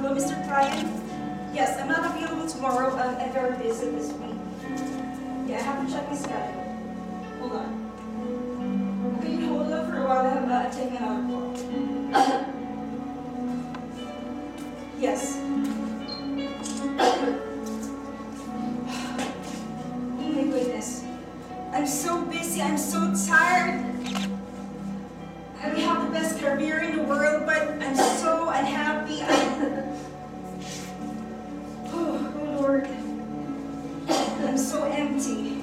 Hello, Mr. Ryan? Yes, I'm not available tomorrow. I'm very busy this week. Yeah, I have to check my schedule. Hold on. Okay, you hold up for a while. I'm taking another call. Yes. Oh my goodness. I'm so busy. I'm so tired. I may have the best career in the world, but I'm so unhappy. Oh Lord. I'm so empty.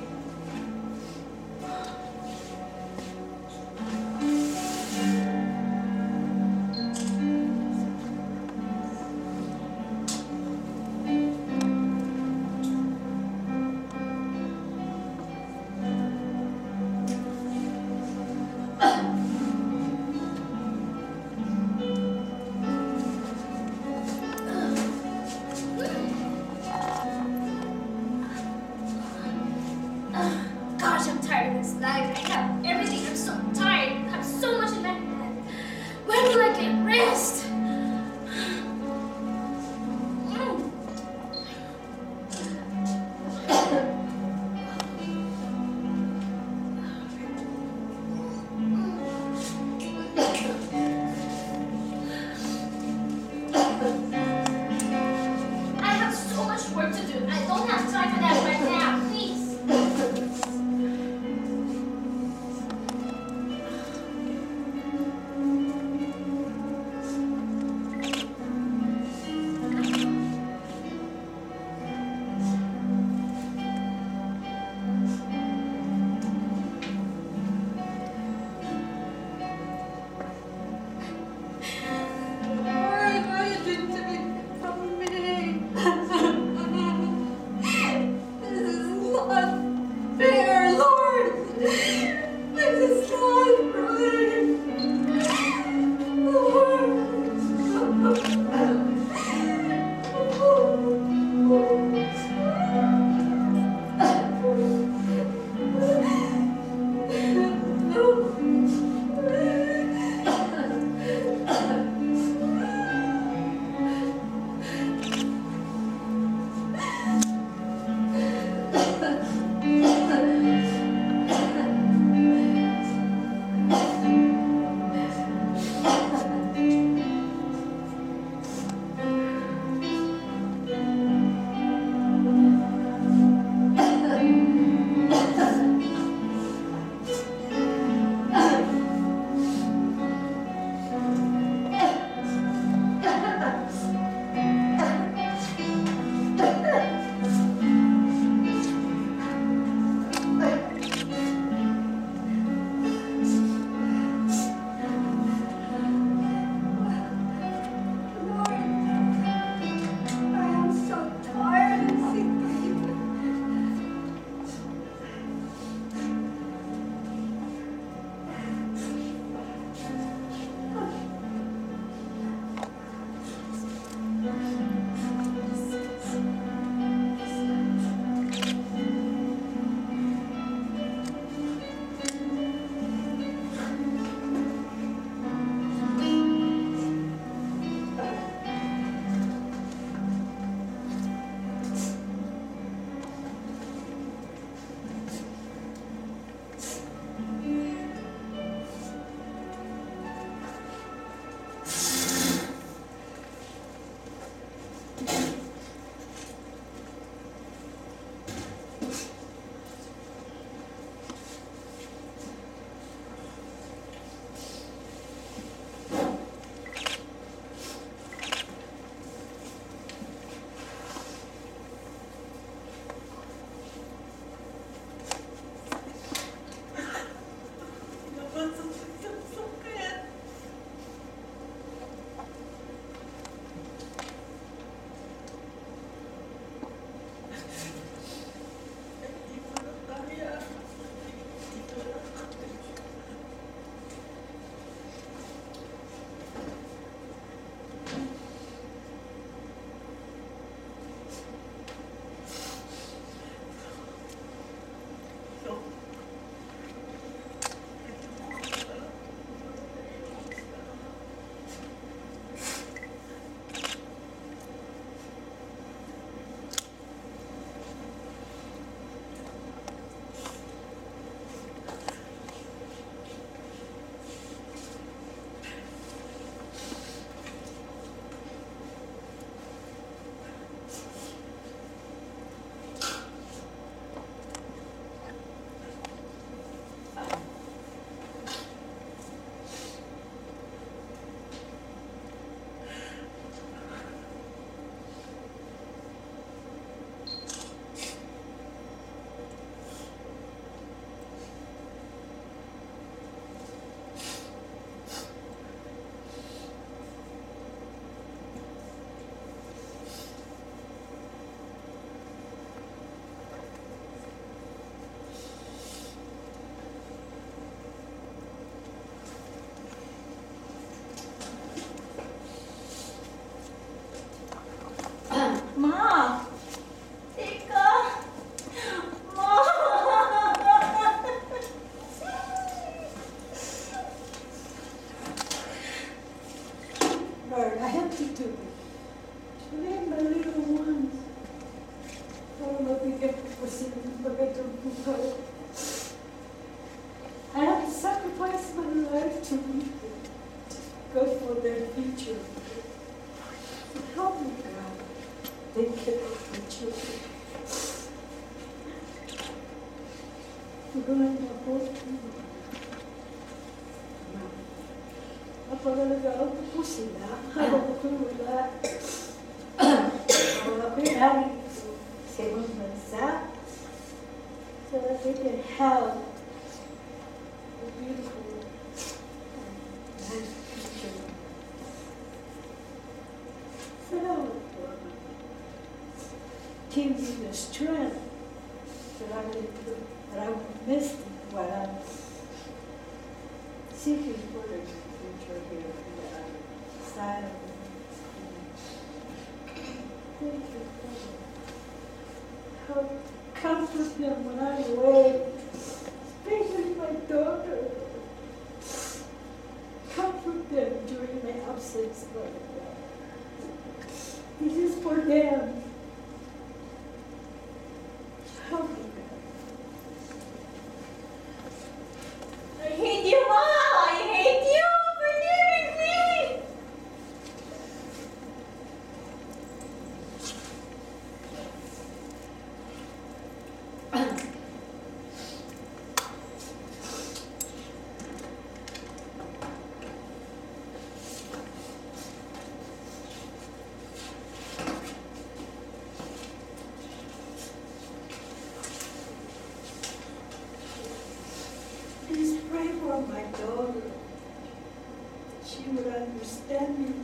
take care of my children. Tulungan niyo ako. Napagalagaan ko po sila. Habang ako'y wala. Habang ako'y namin sa ibang bansa. So that they can have a beautiful nice future. Salamat po. Give me the strength that I will miss while I'm seeking for the future here in the other side of it. Thank you, Father. Help comfort them when I'm away, especially my daughter. Comfort them during my absence, Lord God. This is for them. Help me, God. I hate you, Ma! I hate you for leaving me! Please pray for my daughter. She would understand me.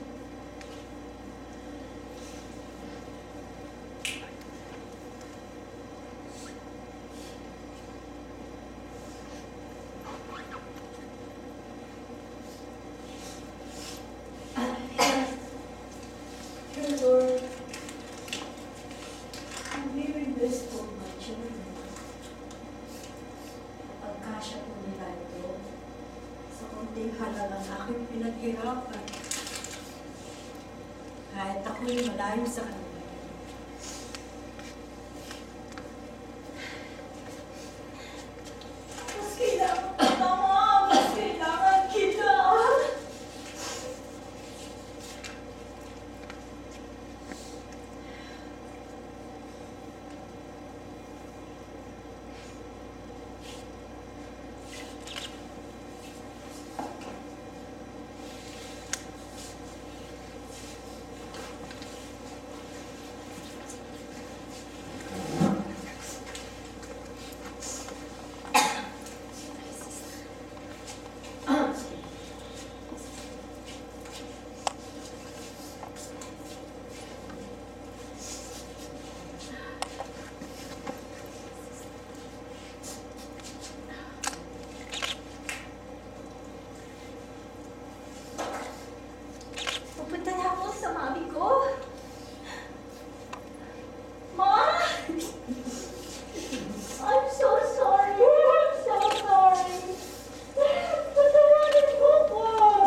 Dear Lord, I'm leaving this for my children. Pagkasya po nila ito sa konting halagang aking pinaghirapan. Kahit ako'y malayo sa kanila. Mas kailangan kita, Ma! Mas kailangan kita! Pupunta na ako sa mami ko. Ma! I'm so sorry. I'm so sorry. Patawarin mo ko.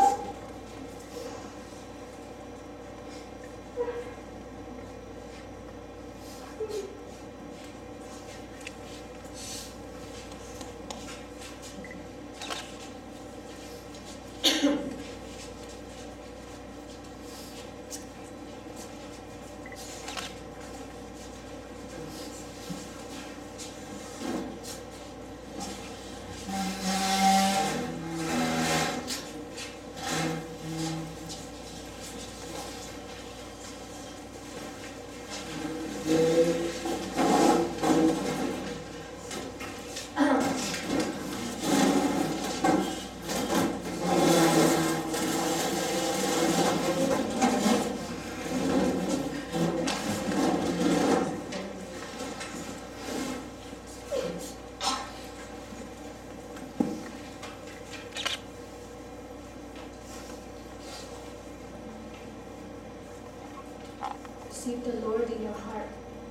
Seek the Lord in your heart.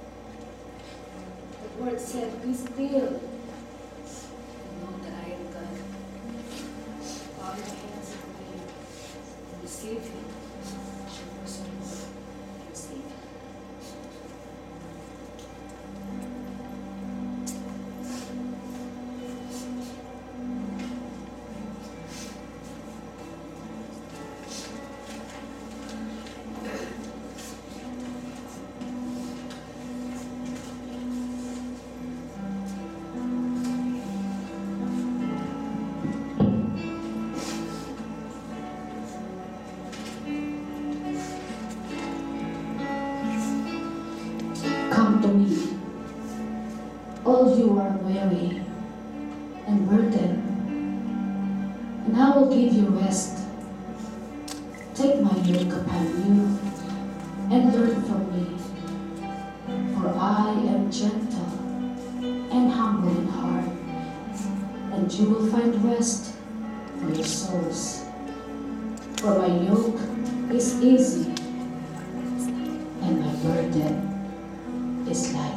The word said, be still. And know that I am God. Bow your hands and believe. Receive Him. Receive Him. all you are weary and burdened, and I will give you rest. Take my yoke upon you and learn from me, for I am gentle and humble in heart, and you will find rest for your souls. For my yoke is easy and my burden is light.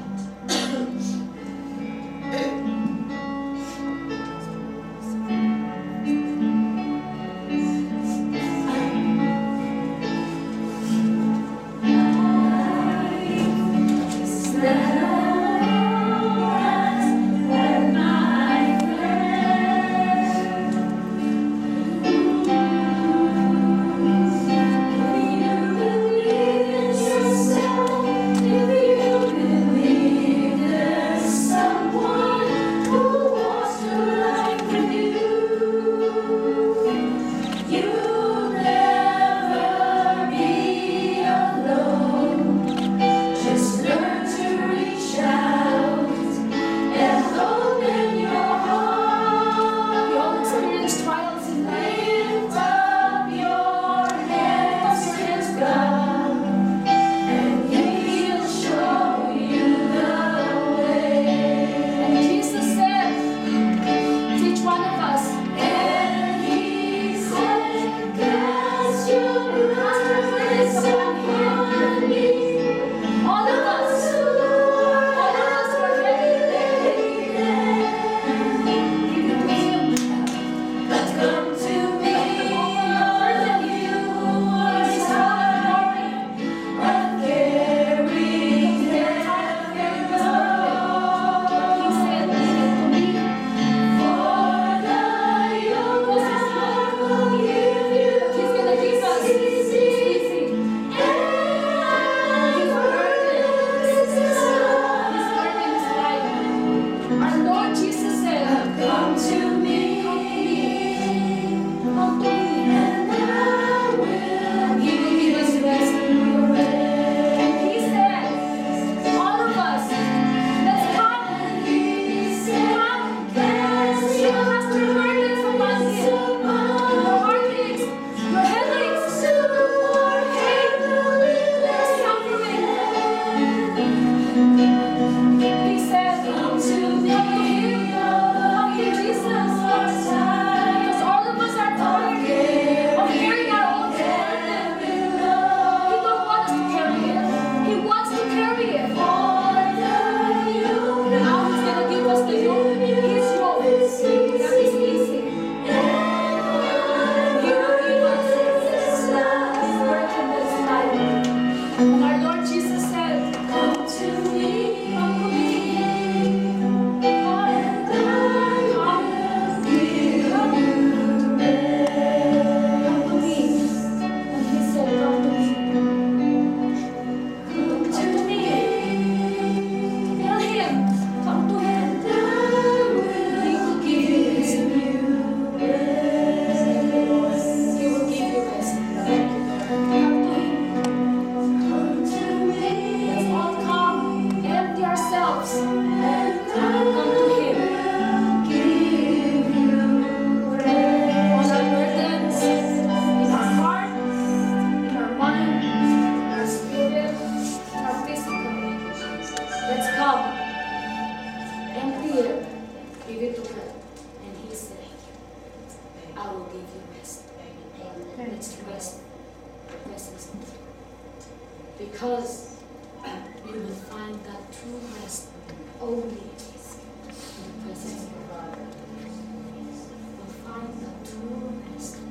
Because you will find that true rest only in the presence of God. You will find that true rest